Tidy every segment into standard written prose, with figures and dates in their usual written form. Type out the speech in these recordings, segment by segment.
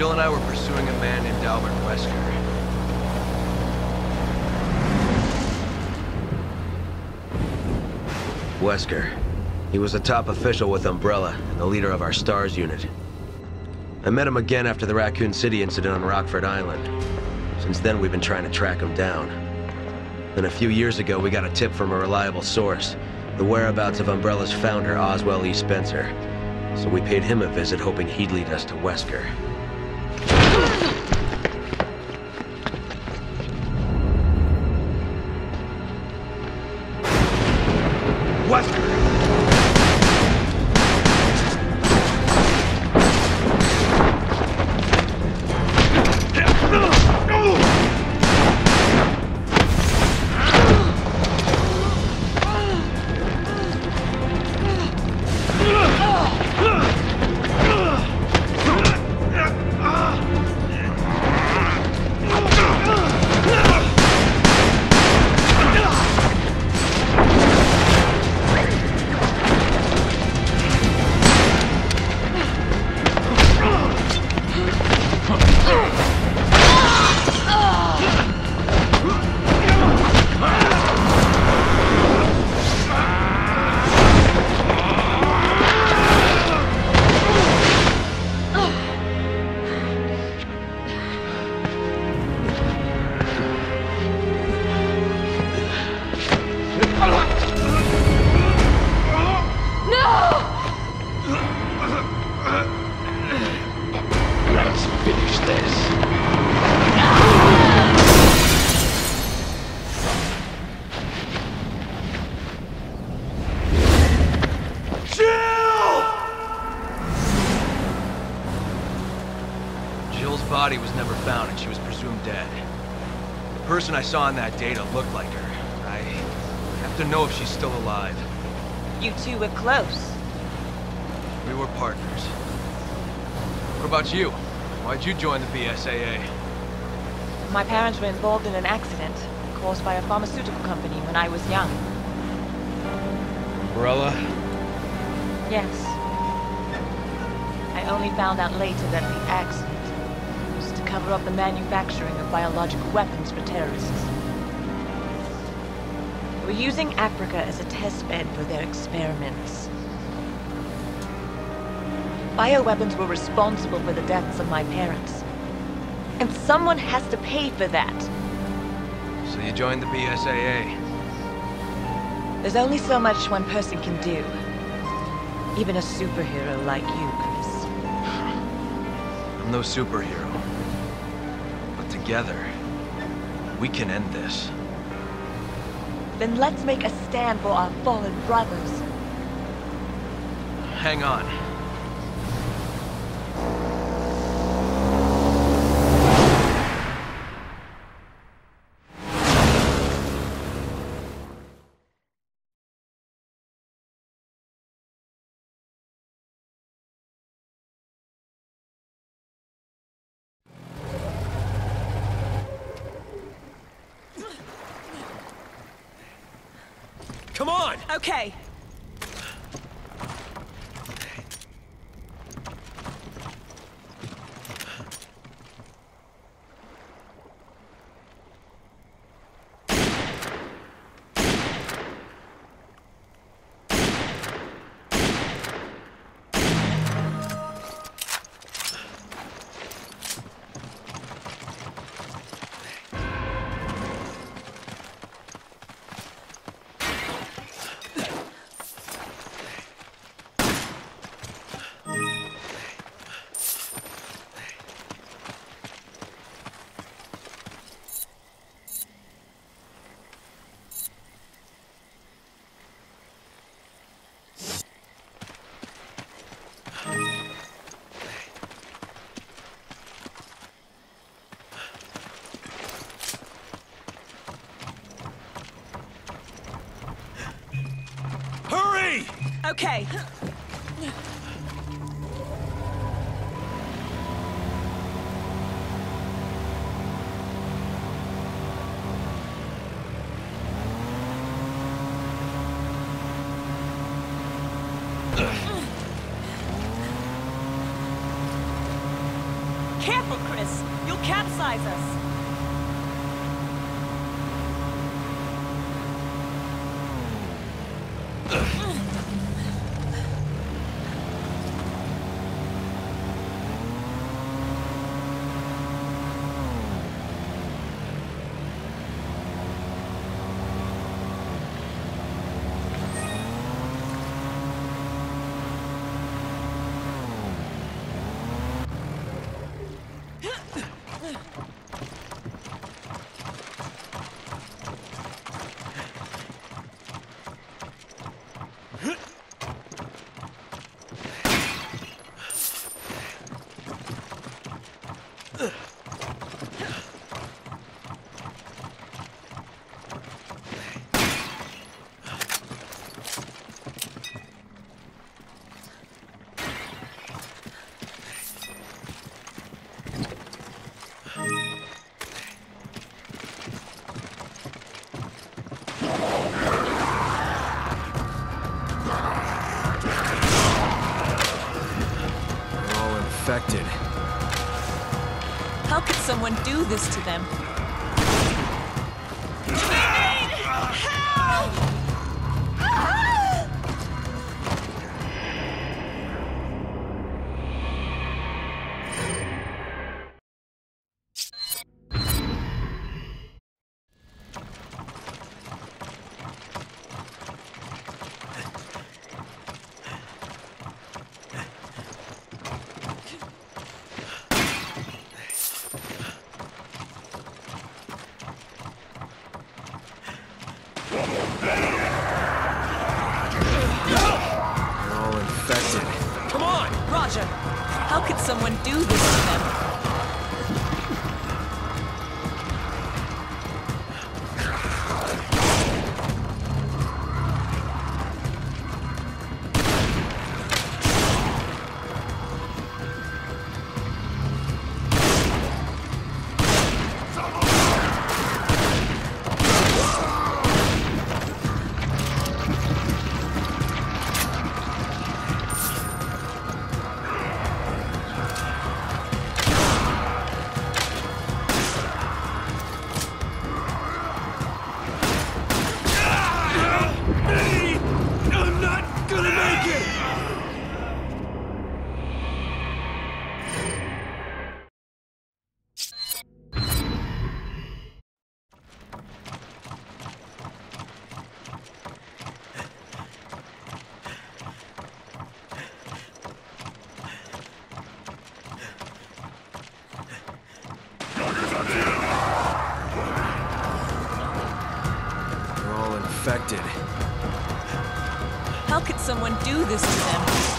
Jill and I were pursuing a man named Albert Wesker. Wesker. He was a top official with Umbrella and the leader of our STARS unit. I met him again after the Raccoon City incident on Rockford Island. Since then, we've been trying to track him down. Then a few years ago, we got a tip from a reliable source. The whereabouts of Umbrella's founder, Oswell E. Spencer. So we paid him a visit, hoping he'd lead us to Wesker. Wesker! Jill's body was never found and she was presumed dead. The person I saw in that data looked like her. I have to know if she's still alive. You two were close. We were partners. What about you? Why'd you join the BSAA? My parents were involved in an accident caused by a pharmaceutical company when I was young. Umbrella? Yes. I only found out later that the accident was to cover up the manufacturing of biological weapons for terrorists. They were using Africa as a test bed for their experiments. Bioweapons were responsible for the deaths of my parents. And someone has to pay for that. So you joined the BSAA? There's only so much one person can do. Even a superhero like you, Chris. I'm no superhero. But together, we can end this. Then let's make a stand for our fallen brothers. Hang on. Come on! Okay. Okay. Can't capsize us! Infected. How could someone do this to them? They're all infected. Come on! Roger, how could someone do this to them? They're all infected. How could someone do this to them?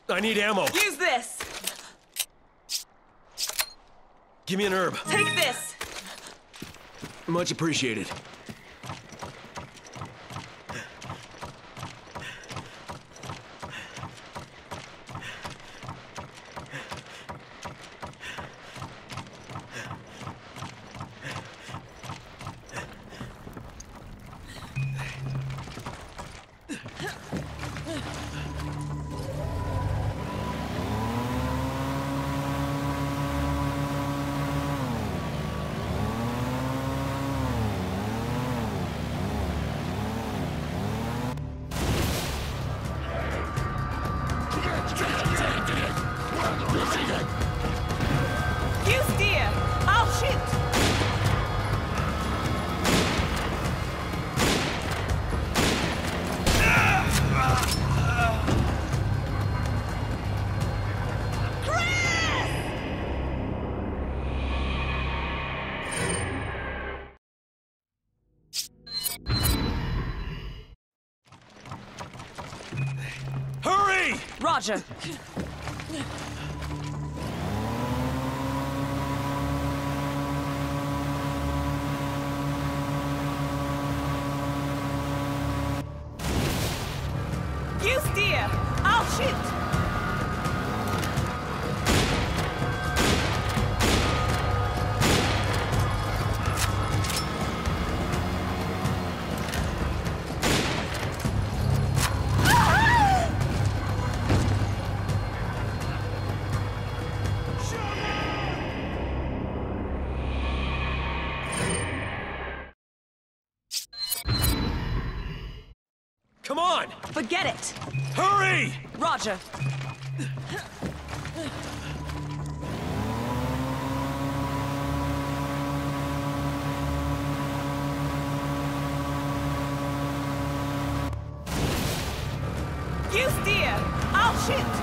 I need ammo. Use this! Give me an herb. Take this! Much appreciated. You steer! I'll shoot! Hurry! Roger. You steer! I'll shoot! Come on! Forget it! Hurry! Roger. You steer! I'll shoot!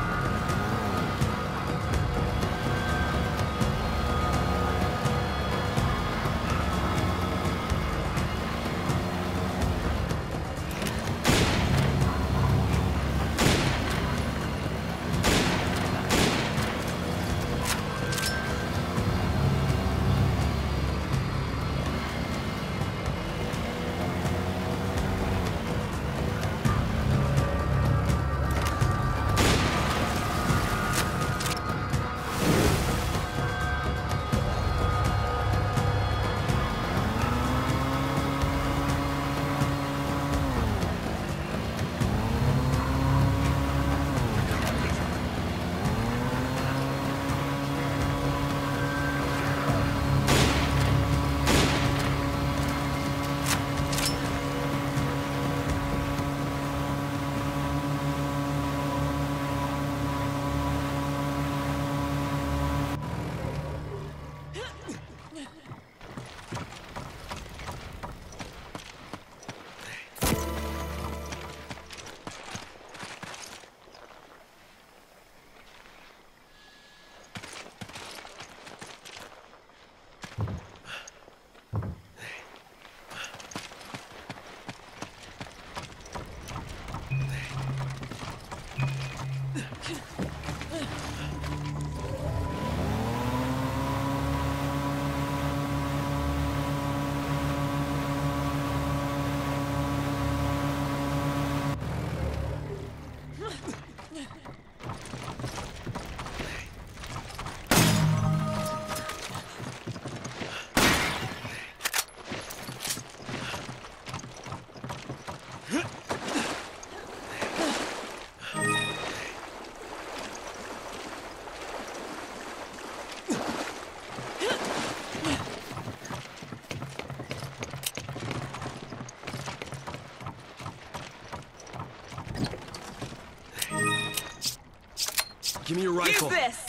Give me your rifle. Use this!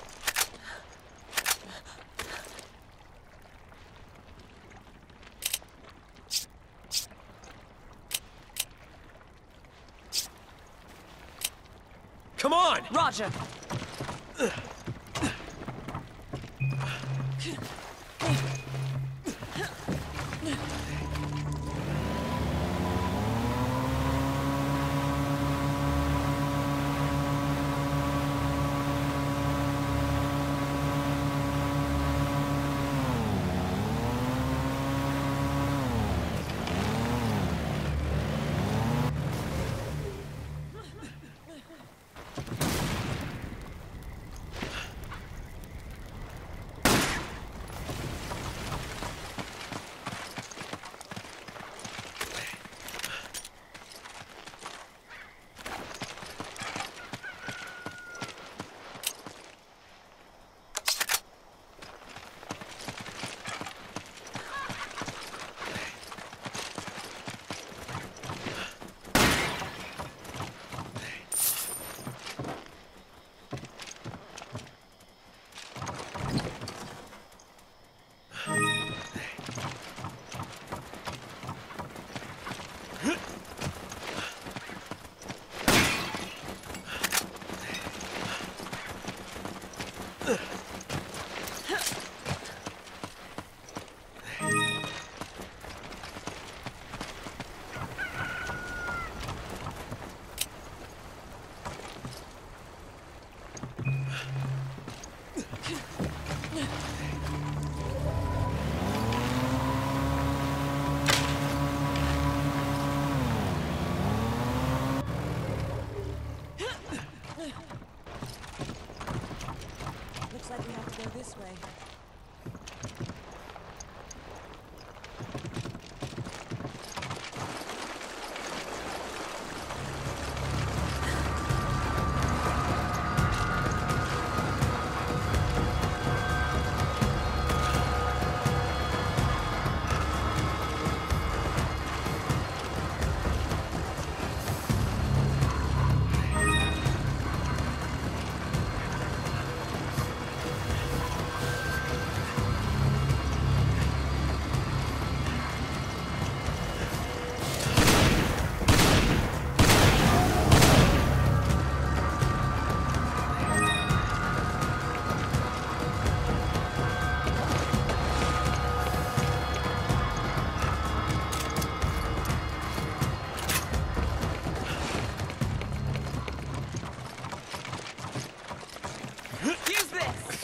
Come on! Roger.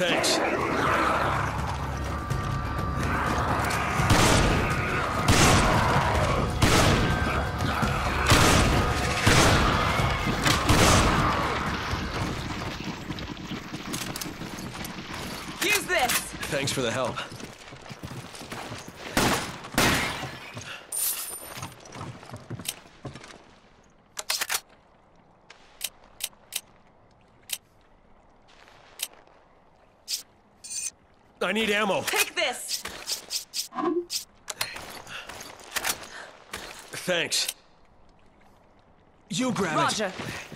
Thanks. Use this! Thanks for the help. I need ammo. Take this! Thanks. You grab Roger.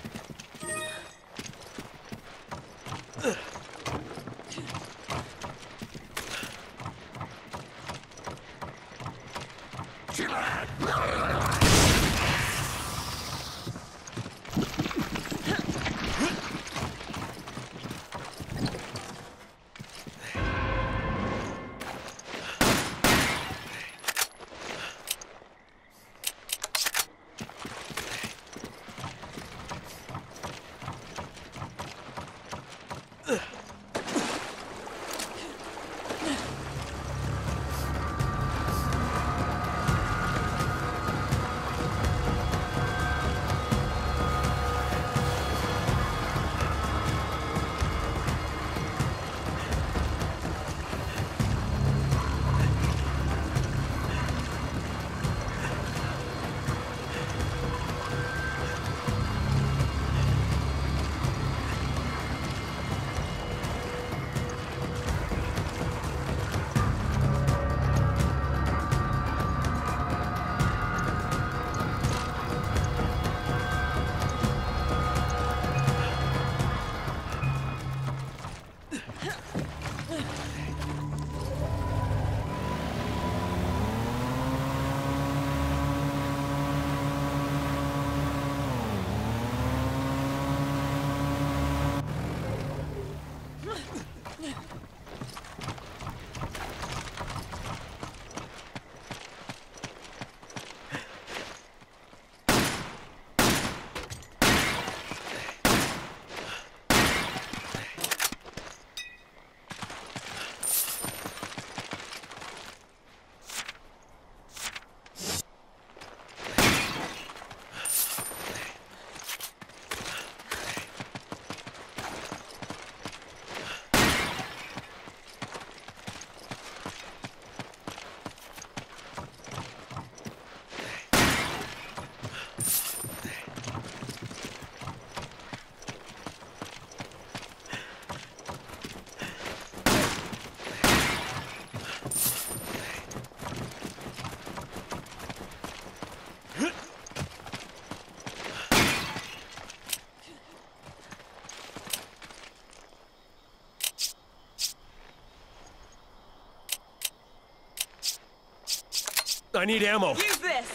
I need ammo. Use this!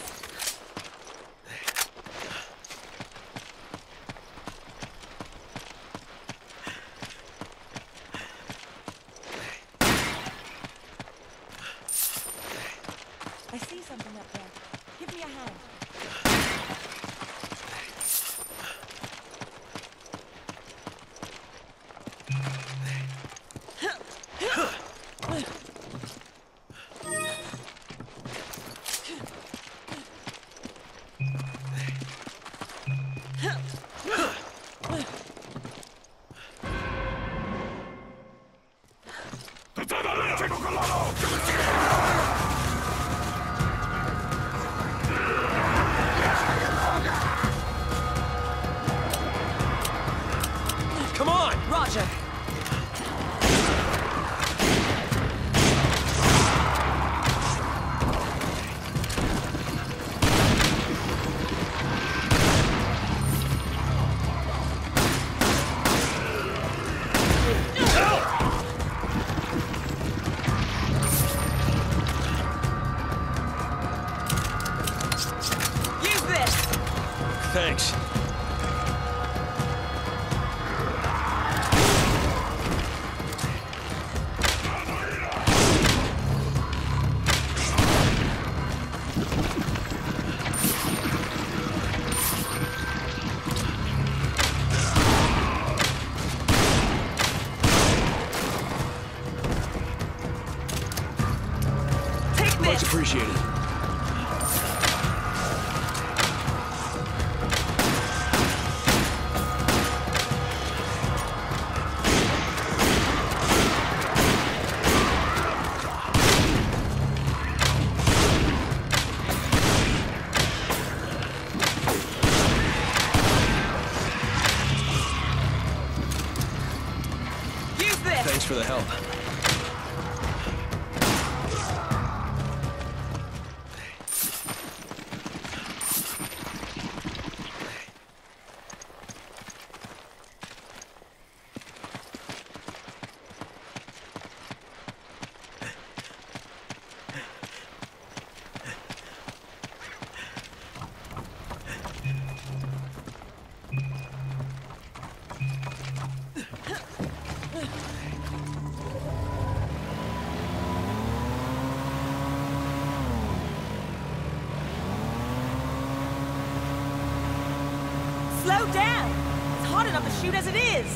I see something up there. Give me a hand. Come on! Roger. Use this! Thanks. Appreciate it. Thanks for the help. Slow down! It's hot enough to shoot as it is!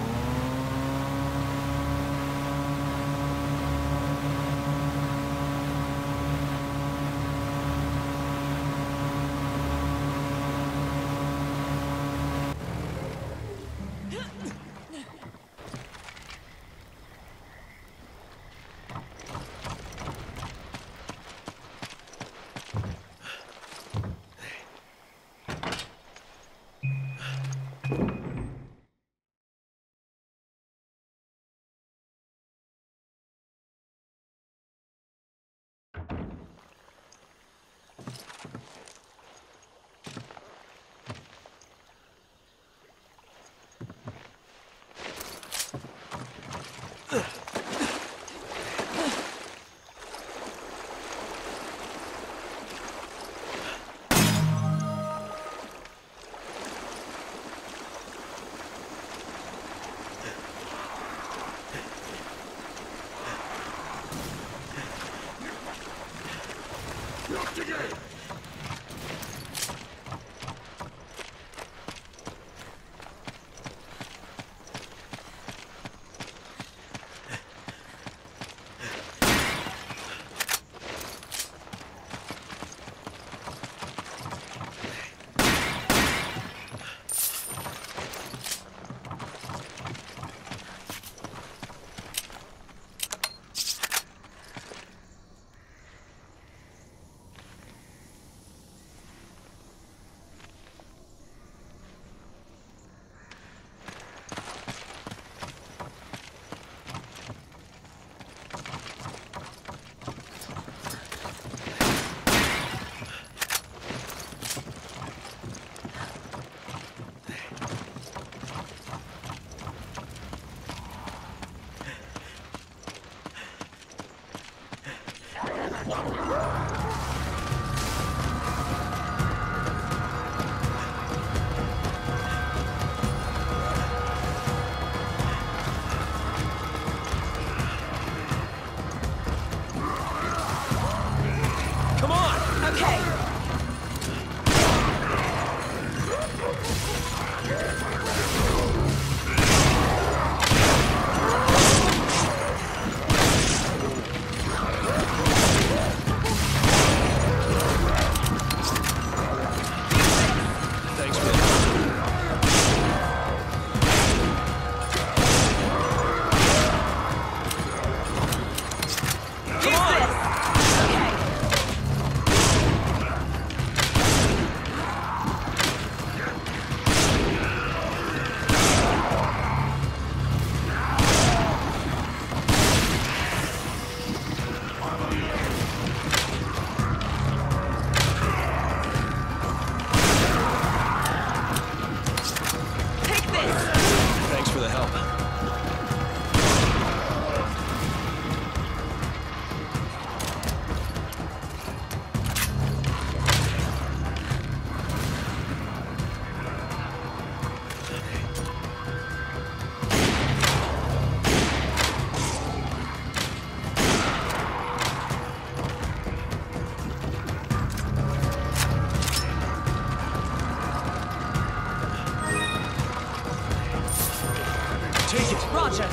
Roger.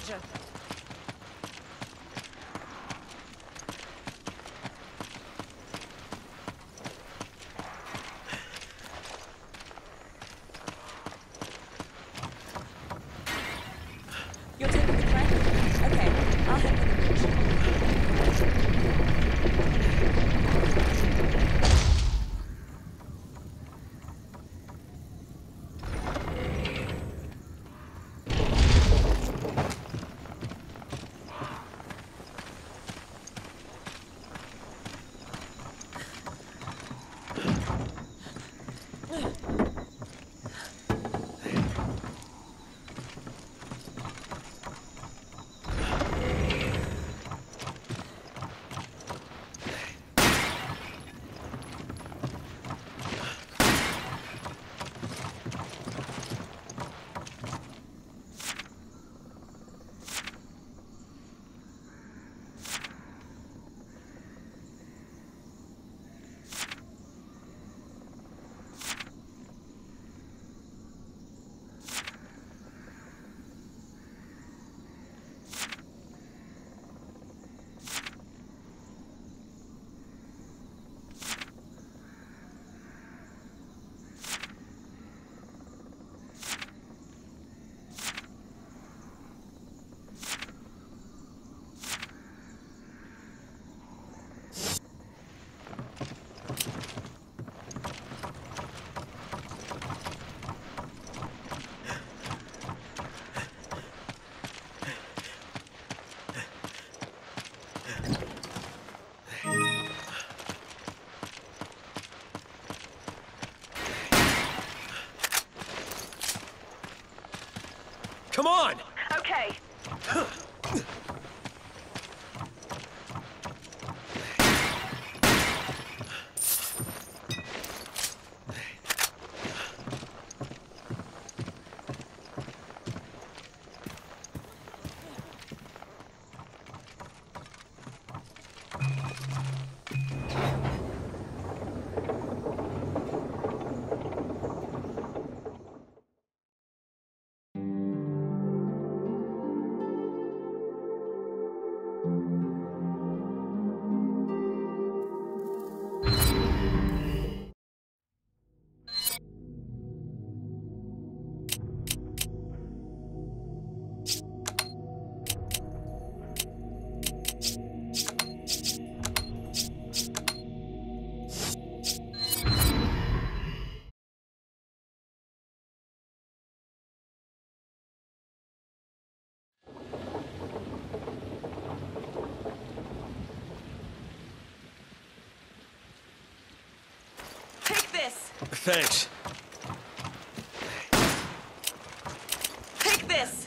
Roger. You're taking the crank? Okay, I'll head for the bridge. Come on! Okay. Take this! Thanks. Take this!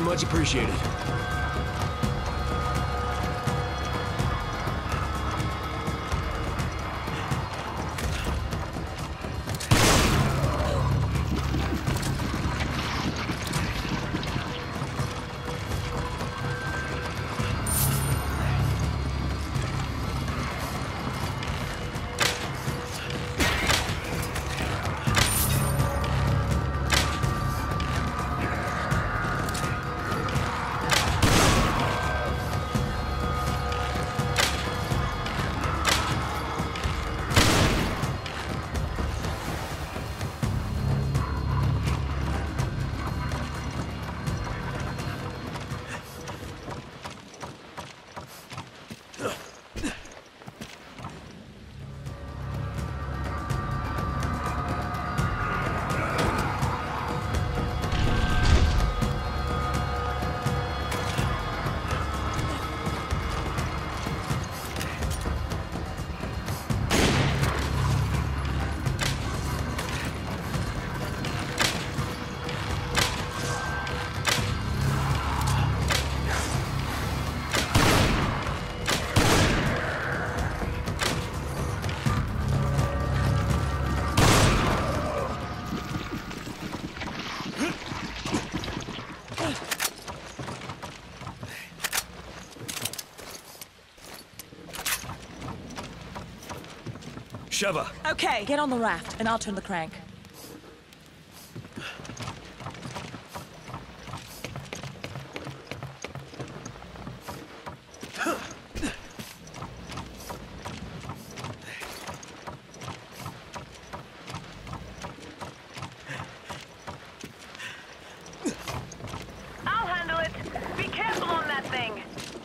Much appreciated. Sheva. Okay, get on the raft, and I'll turn the crank. I'll handle it. Be careful on that thing.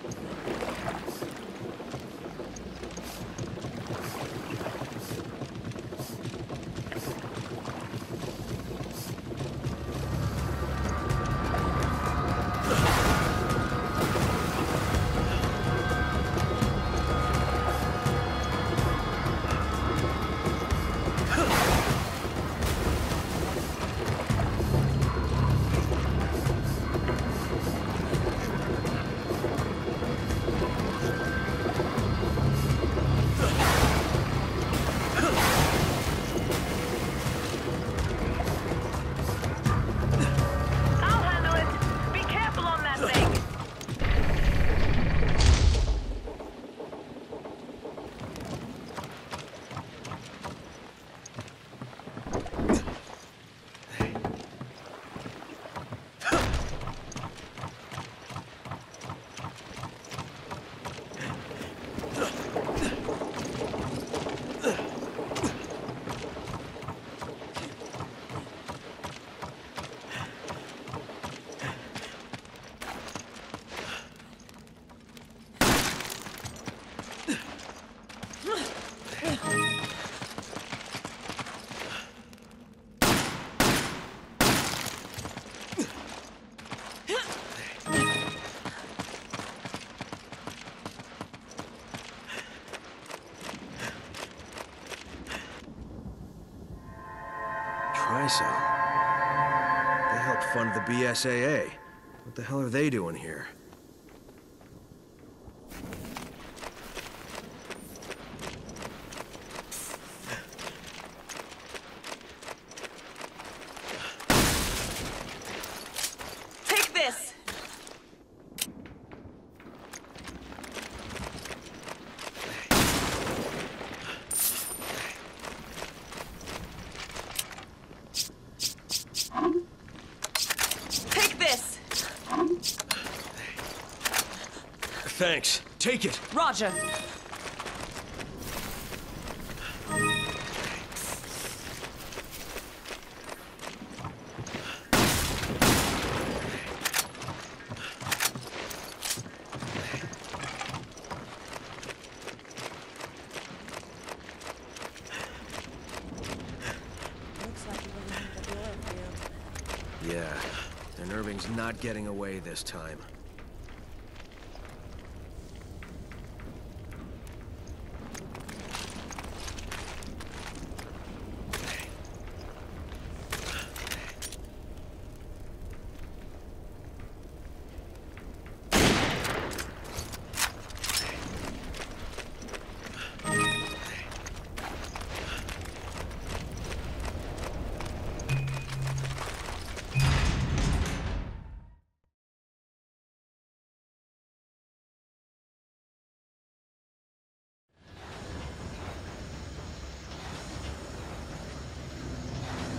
Trisol. They helped fund the BSAA. What the hell are they doing here? Take this! Take this! Thanks. Take it. Roger. Yeah, and Irving's not getting away this time.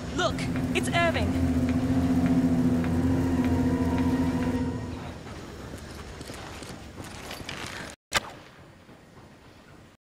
Look, it's Irving.